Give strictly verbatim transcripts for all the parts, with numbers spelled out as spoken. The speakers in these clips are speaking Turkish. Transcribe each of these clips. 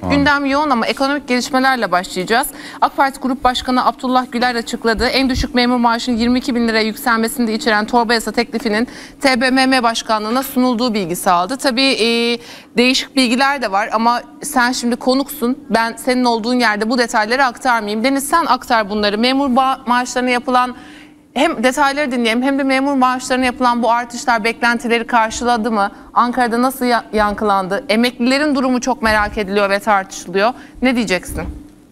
Tamam. Gündem yoğun ama ekonomik gelişmelerle başlayacağız. AK Parti Grup Başkanı Abdullah Güler açıkladı. En düşük memur maaşının yirmi iki bin liraya yükselmesini de içeren torba yasa teklifinin T B M M Başkanlığı'na sunulduğu bilgisi aldı. Tabii e, değişik bilgiler de var ama sen şimdi konuksun. Ben senin olduğun yerde bu detayları aktarmayayım. Deniz, sen aktar bunları. Memur maaşlarına yapılan, hem detayları dinleyelim hem de memur maaşlarına yapılan bu artışlar beklentileri karşıladı mı? Ankara'da nasıl yankılandı? Emeklilerin durumu çok merak ediliyor ve tartışılıyor. Ne diyeceksin?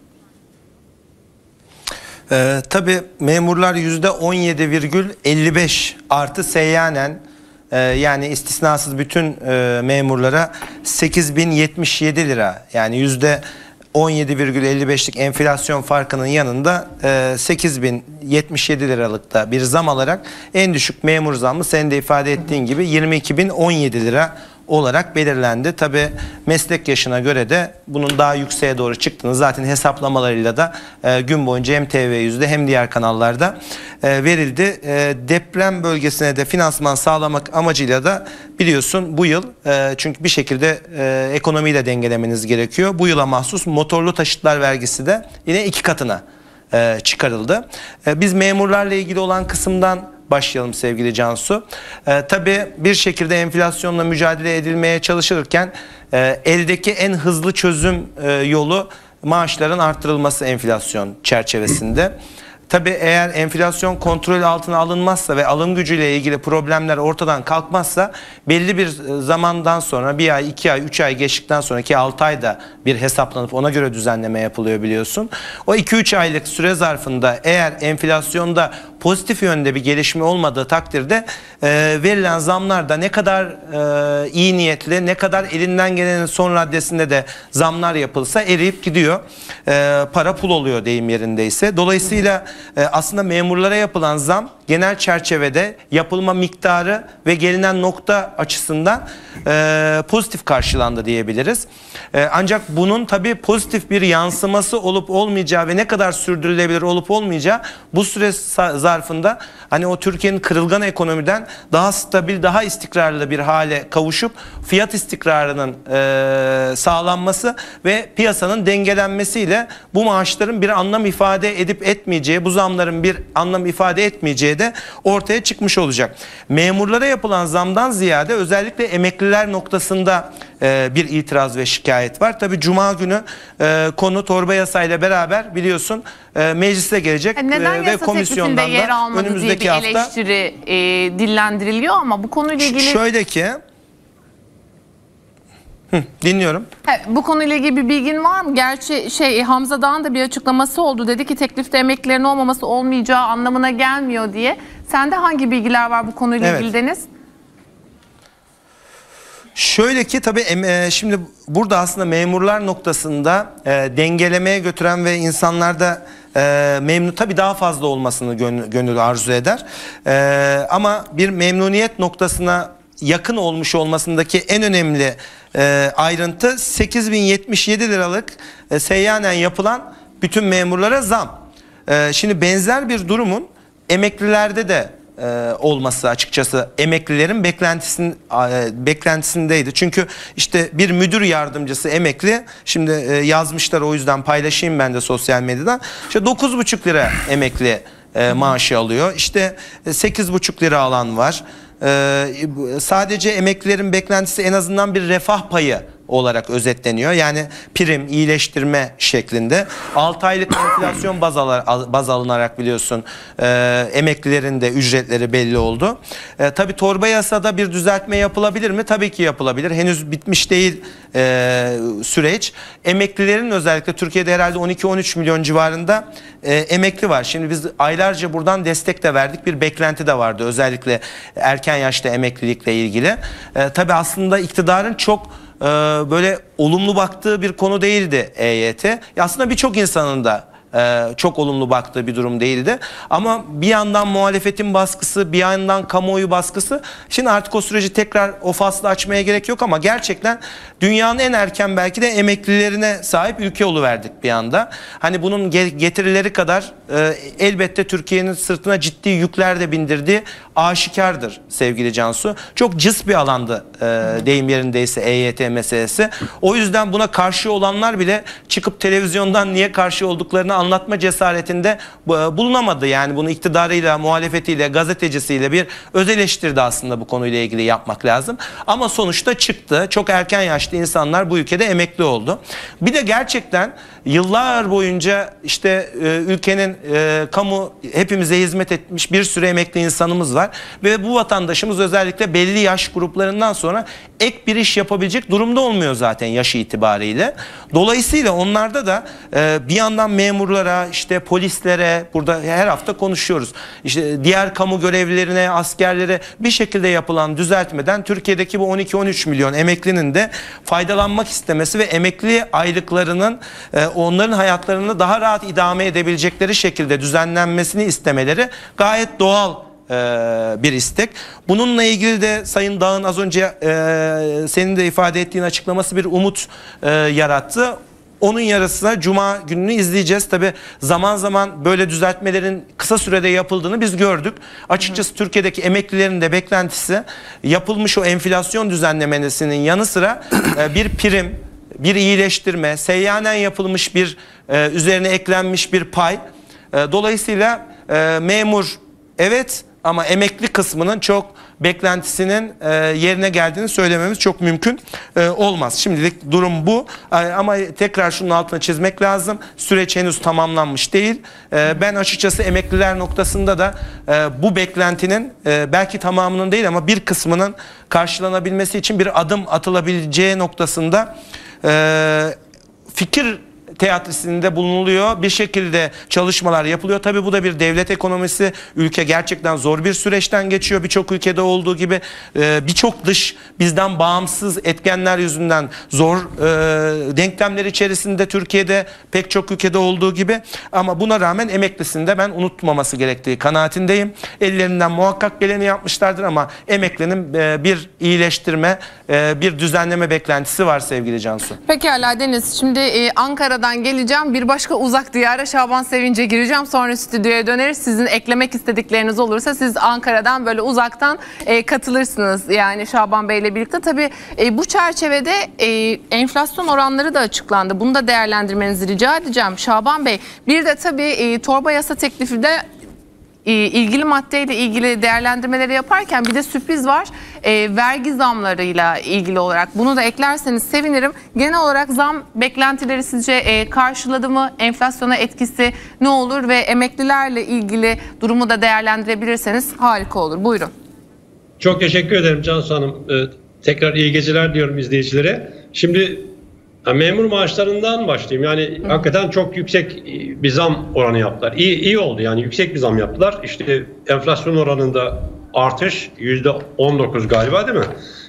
Ee, tabii memurlar yüzde on yedi virgül elli beş artı seyyanen, e, yani istisnasız bütün e, memurlara sekiz bin yetmiş yedi lira, yani yüzde on yedi virgül elli beşlik enflasyon farkının yanında e, sekiz bin yetmiş yedi liralıkta bir zam alarak en düşük memur zammı senin de ifade ettiğin gibi yirmi iki bin on yedi lira olarak belirlendi. Tabi meslek yaşına göre de bunun daha yükseğe doğru çıktığını zaten hesaplamalarıyla da e, gün boyunca hem T V yüzde hem diğer kanallarda e, verildi. E, deprem bölgesine de finansman sağlamak amacıyla da biliyorsun bu yıl e, çünkü bir şekilde e, ekonomiyi de dengelemeniz gerekiyor. Bu yıla mahsus motorlu taşıtlar vergisi de yine iki katına e, çıkarıldı. E, biz memurlarla ilgili olan kısımdan başlayalım sevgili Cansu. Ee, tabii bir şekilde enflasyonla mücadele edilmeye çalışılırken e, eldeki en hızlı çözüm e, yolu maaşların arttırılması enflasyon çerçevesinde. Tabii eğer enflasyon kontrol altına alınmazsa ve alım gücüyle ilgili problemler ortadan kalkmazsa belli bir zamandan sonra bir ay, iki ay, üç ay geçtikten sonraki altı ayda bir hesaplanıp ona göre düzenleme yapılıyor biliyorsun. O iki üç aylık süre zarfında eğer enflasyonda pozitif yönde bir gelişme olmadığı takdirde e, verilen zamlar da ne kadar e, iyi niyetli, ne kadar elinden gelenin son raddesinde de zamlar yapılsa eriyip gidiyor. E, para pul oluyor deyim yerindeyse. Dolayısıyla e, aslında memurlara yapılan zam genel çerçevede yapılma miktarı ve gelinen nokta açısından e, pozitif karşılandı diyebiliriz. E, ancak bunun tabii pozitif bir yansıması olup olmayacağı ve ne kadar sürdürülebilir olup olmayacağı bu süre zarfında hani o Türkiye'nin kırılgan ekonomiden daha stabil, daha istikrarlı bir hale kavuşup fiyat istikrarının e, sağlanması ve piyasanın dengelenmesiyle bu maaşların bir anlam ifade edip etmeyeceği, bu zamların bir anlam ifade etmeyeceği de ortaya çıkmış olacak. Memurlara yapılan zamdan ziyade özellikle emekliler noktasında e, bir itiraz ve şikayet var. Tabii Cuma günü e, konu torba yasayla beraber biliyorsun e, meclise gelecek yani neden e, ve komisyondan da önümüzdeki diye bir hafta eleştiri e, dillendiriliyor ama bu konuyla ilgili şöyle ki Hı, dinliyorum. He, bu konuyla ilgili bir bilgin var mı? Gerçi şey Hamza Dağ'ın da bir açıklaması oldu. Dedi ki teklifte emeklilerin olmaması olmayacağı anlamına gelmiyor diye. Sende hangi bilgiler var bu konuyla evet. ilgili Deniz? Şöyle ki tabii e, şimdi burada aslında memurlar noktasında e, dengelemeye götüren ve insanlarda e, memnun tabii daha fazla olmasını gönül, gönül arzu eder. E, ama bir memnuniyet noktasına yakın olmuş olmasındaki en önemli e, ayrıntı sekiz bin yetmiş yedi liralık e, seyyanen yapılan bütün memurlara zam. E, şimdi benzer bir durumun emeklilerde de e, olması açıkçası emeklilerin beklentisin, e, beklentisindeydi. Çünkü işte bir müdür yardımcısı emekli, şimdi e, yazmışlar, o yüzden paylaşayım ben de sosyal medyadan. İşte dokuz buçuk lira emekli e, maaşı alıyor. İşte sekiz buçuk lira alan var. Ee, sadece emeklilerin beklentisi en azından bir refah payı olarak özetleniyor. Yani prim, iyileştirme şeklinde. altı aylık enflasyon baz, al, baz alınarak biliyorsun e, emeklilerin de ücretleri belli oldu. E, tabii torba yasada bir düzeltme yapılabilir mi? Tabii ki yapılabilir. Henüz bitmiş değil e, süreç. Emeklilerin özellikle Türkiye'de herhalde on iki on üç milyon civarında e, emekli var. Şimdi biz aylarca buradan destek de verdik. Bir beklenti de vardı. Özellikle erken yaşta emeklilikle ilgili. E, tabii aslında iktidarın çok böyle olumlu baktığı bir konu değildi E Y T. Aslında birçok insanın da çok olumlu baktığı bir durum değildi. Ama bir yandan muhalefetin baskısı, bir yandan kamuoyu baskısı. Şimdi artık o süreci tekrar o faslı açmaya gerek yok ama gerçekten dünyanın en erken belki de emeklilerine sahip ülke oluverdik bir anda. Hani bunun getirileri kadar e, elbette Türkiye'nin sırtına ciddi yükler de bindirdiği aşikardır sevgili Cansu. Çok cız bir alandı e, deyim yerindeyse E Y T meselesi. O yüzden buna karşı olanlar bile çıkıp televizyondan niye karşı olduklarını anlatma cesaretinde e, bulunamadı. Yani bunu iktidarıyla, muhalefetiyle, gazetecisiyle bir öz eleştirdi aslında bu konuyla ilgili yapmak lazım. Ama sonuçta çıktı. Çok erken yaşta insanlar bu ülkede emekli oldu. Bir de gerçekten yıllar boyunca işte e, ülkenin e, kamu hepimize hizmet etmiş bir sürü emekli insanımız var. Ve bu vatandaşımız özellikle belli yaş gruplarından sonra ek bir iş yapabilecek durumda olmuyor zaten yaşı itibariyle. Dolayısıyla onlarda da e, bir yandan memurlara, işte polislere, burada her hafta konuşuyoruz. İşte diğer kamu görevlilerine, askerlere bir şekilde yapılan düzeltmeden Türkiye'deki bu on iki on üç milyon emeklinin de faydalanmak istemesi ve emekli aylıklarının e, onların hayatlarını daha rahat idame edebilecekleri şekilde düzenlenmesini istemeleri gayet doğal bir istek. Bununla ilgili de Sayın Dağ'ın az önce e, senin de ifade ettiğin açıklaması bir umut e, yarattı. Onun yarısına Cuma gününü izleyeceğiz. Tabi zaman zaman böyle düzeltmelerin kısa sürede yapıldığını biz gördük. Açıkçası hı hı. Türkiye'deki emeklilerin de beklentisi yapılmış o enflasyon düzenlemesinin yanı sıra e, bir prim, bir iyileştirme, seyyanen yapılmış bir e, üzerine eklenmiş bir pay. E, dolayısıyla e, memur evet ama emekli kısmının çok beklentisinin e, yerine geldiğini söylememiz çok mümkün e, olmaz. Şimdilik durum bu. E, ama tekrar şunun altına çizmek lazım. Süreç henüz tamamlanmış değil. E, ben açıkçası emekliler noktasında da e, bu beklentinin e, belki tamamının değil ama bir kısmının karşılanabilmesi için bir adım atılabileceği noktasında e, fikir teatrisinde bulunuluyor. Bir şekilde çalışmalar yapılıyor. Tabii bu da bir devlet ekonomisi. Ülke gerçekten zor bir süreçten geçiyor. Birçok ülkede olduğu gibi e, birçok dış bizden bağımsız etkenler yüzünden zor e, denklemler içerisinde Türkiye'de pek çok ülkede olduğu gibi. Ama buna rağmen emeklisini de ben unutmaması gerektiği kanaatindeyim. Ellerinden muhakkak geleni yapmışlardır ama emeklinin e, bir iyileştirme, e, bir düzenleme beklentisi var sevgili Cansu. Pekala Deniz. Şimdi e, Ankara'dan geleceğim. Bir başka uzak diyara Şaban Sevinç'e gireceğim. Sonra stüdyoya döneriz. Sizin eklemek istedikleriniz olursa siz Ankara'dan böyle uzaktan e, katılırsınız. Yani Şaban Bey'le birlikte. Tabii e, bu çerçevede e, enflasyon oranları da açıklandı. Bunu da değerlendirmenizi rica edeceğim Şaban Bey. Bir de tabii e, torba yasa teklifi de ilgili maddeyle ilgili değerlendirmeleri yaparken bir de sürpriz var. E, vergi zamlarıyla ilgili olarak bunu da eklerseniz sevinirim. Genel olarak zam beklentileri sizce e, karşıladı mı? Enflasyona etkisi ne olur ve emeklilerle ilgili durumu da değerlendirebilirseniz harika olur. Buyurun. Çok teşekkür ederim Cansu Hanım. Ee, tekrar iyi geceler diyorum izleyicilere. Şimdi memur maaşlarından başlayayım. Yani Hı. hakikaten çok yüksek bir zam oranı yaptılar. İyi, iyi oldu yani yüksek bir zam yaptılar. İşte enflasyon oranında artış yüzde on dokuz galiba değil mi?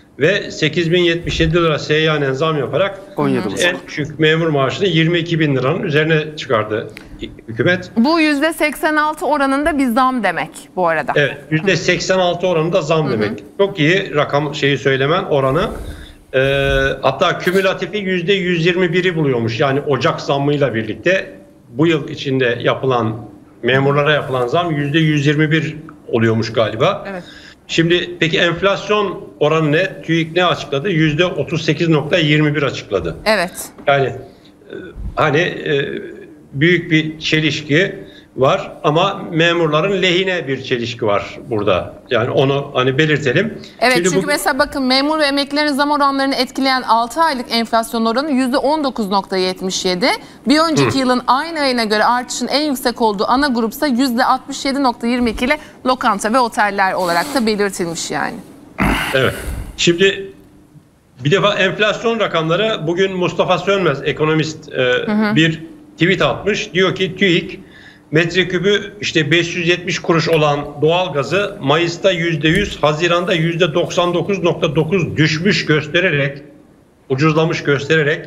Ve sekiz bin yetmiş yedi lira seyyanen zam yaparak en düşük memur maaşını yirmi iki bin liranın üzerine çıkardı hükümet. Bu yüzde seksen altı oranında bir zam demek bu arada. Evet, yüzde seksen altı oranında zam Hı. demek. Çok iyi rakam şeyi söylemen oranı. Ee, hatta kümülatifi yüzde yüz yirmi biri buluyormuş. Yani Ocak zammıyla birlikte bu yıl içinde yapılan memurlara yapılan zam yüzde yüz yirmi bir oluyormuş galiba. Evet. Şimdi peki enflasyon oranı ne? TÜİK ne açıkladı? yüzde otuz sekiz nokta yirmi bir açıkladı. Evet. Yani e, hani e, büyük bir çelişki var ama memurların lehine bir çelişki var burada. Yani onu hani belirtelim. Evet Şimdi çünkü bu... mesela bakın memur ve emeklilerin zam oranlarını etkileyen altı aylık enflasyon oranı yüzde on dokuz nokta yetmiş yedi. Bir önceki Hı. yılın aynı ayına göre artışın en yüksek olduğu ana grupsa yüzde altmış yedi nokta yirmi iki ile lokanta ve oteller olarak da belirtilmiş yani. Evet. Şimdi bir defa enflasyon rakamları bugün Mustafa Sönmez ekonomist e, hı hı. bir tweet atmış. Diyor ki TÜİK metreküpü işte beş yüz yetmiş kuruş olan doğalgazı Mayıs'ta yüzde yüz, Haziran'da yüzde doksan dokuz nokta dokuz düşmüş göstererek, ucuzlamış göstererek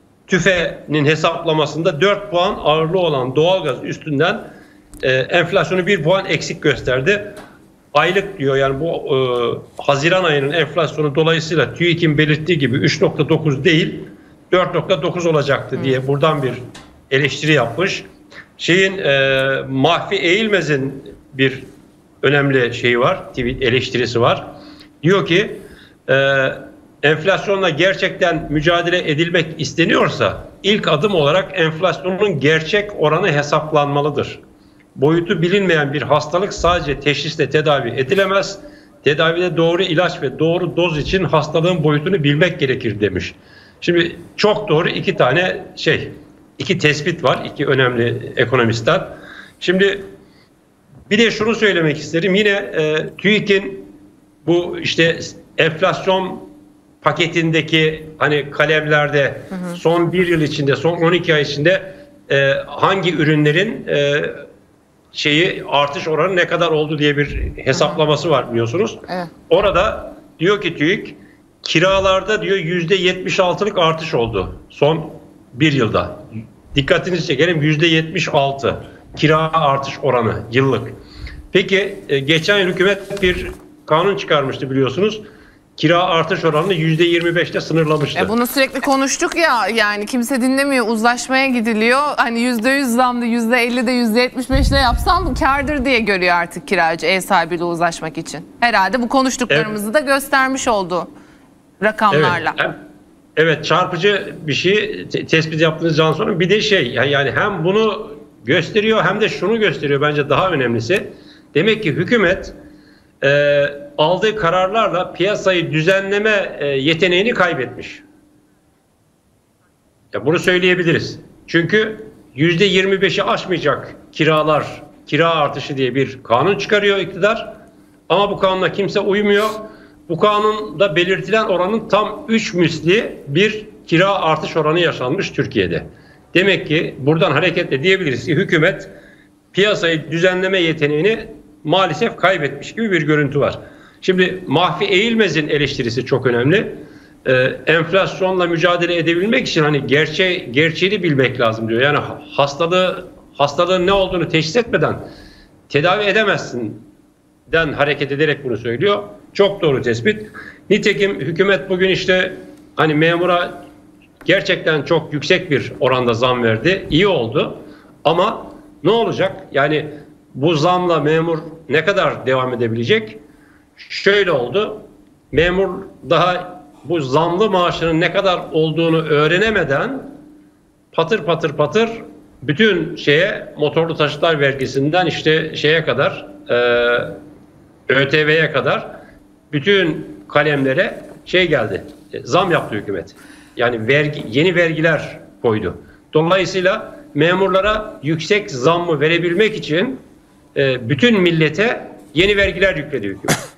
TÜFE'nin hesaplamasında dört puan ağırlığı olan doğalgaz üstünden e, enflasyonu bir puan eksik gösterdi. Aylık diyor yani bu e, Haziran ayının enflasyonu dolayısıyla TÜİK'in belirttiği gibi üç nokta dokuz değil dört nokta dokuz olacaktı diye buradan bir eleştiri yapmış. Şeyin e, Mahfi Eğilmez'in bir önemli şeyi var, tweet eleştirisi var. Diyor ki e, enflasyonla gerçekten mücadele edilmek isteniyorsa ilk adım olarak enflasyonun gerçek oranı hesaplanmalıdır. Boyutu bilinmeyen bir hastalık sadece teşhisle tedavi edilemez. Tedavide doğru ilaç ve doğru doz için hastalığın boyutunu bilmek gerekir demiş. Şimdi çok doğru iki tane şey, iki tespit var, iki önemli ekonomistten. Şimdi bir de şunu söylemek isterim. Yine e, TÜİK'in bu işte enflasyon paketindeki hani kalemlerde hı hı. son bir yıl içinde, son on iki ay içinde e, hangi ürünlerin e, şeyi artış oranı ne kadar oldu diye bir hesaplaması var biliyorsunuz. Evet. Orada diyor ki TÜİK kiralarda diyor yüzde yetmiş altılık artış oldu son bir yılda. Dikkatinizi çekelim, yüzde yetmiş altı kira artış oranı yıllık. Peki geçen yıl hükümet bir kanun çıkarmıştı biliyorsunuz. Kira artış oranını yüzde yirmi beşte sınırlamıştı. E bunu sürekli konuştuk ya, yani kimse dinlemiyor, uzlaşmaya gidiliyor. Hani yüzde yüz zamlı yüzde ellide yüzde yetmiş beşle yapsam kârdır diye görüyor artık kiracı ev sahibiyle uzlaşmak için. Herhalde bu konuştuklarımızı evet. da göstermiş oldu rakamlarla. Evet, evet çarpıcı bir şey tespit yaptığınızdan sonra bir de şey yani hem bunu gösteriyor hem de şunu gösteriyor bence daha önemlisi. Demek ki hükümet e, aldığı kararlarla piyasayı düzenleme e, yeteneğini kaybetmiş. Ya bunu söyleyebiliriz. Çünkü yüzde yirmi beşi aşmayacak kiralar, kira artışı diye bir kanun çıkarıyor iktidar. Ama bu kanuna kimse uymuyor. Bu kanunda belirtilen oranın tam üç misli bir kira artış oranı yaşanmış Türkiye'de. Demek ki buradan hareketle diyebiliriz ki hükümet piyasayı düzenleme yeteneğini maalesef kaybetmiş gibi bir görüntü var. Şimdi Mahfi Eğilmez'in eleştirisi çok önemli. Ee, enflasyonla mücadele edebilmek için hani gerçeği, gerçeğini bilmek lazım diyor. Yani hastalığı hastalığın ne olduğunu teşhis etmeden tedavi edemezsin den hareket ederek bunu söylüyor. Çok doğru tespit. Nitekim hükümet bugün işte hani memura gerçekten çok yüksek bir oranda zam verdi. İyi oldu. Ama ne olacak? Yani bu zamla memur ne kadar devam edebilecek? Şöyle oldu. Memur daha bu zamlı maaşının ne kadar olduğunu öğrenemeden patır patır patır bütün şeye motorlu taşıtlar vergisinden işte şeye kadar e, ÖTV'ye kadar bütün kalemlere şey geldi. Zam yaptı hükümet. Yani vergi, yeni vergiler koydu. Dolayısıyla memurlara yüksek zammı verebilmek için e, bütün millete yeni vergiler yükledi hükümet.